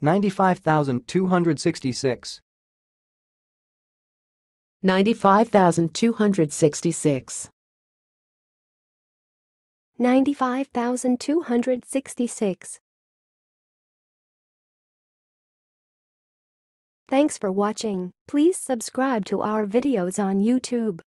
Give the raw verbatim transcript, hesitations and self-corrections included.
ninety-five thousand two hundred sixty-six. ninety-five thousand two hundred sixty-six. ninety-five thousand two hundred sixty-six. Thanks for watching. Please subscribe to our videos on YouTube.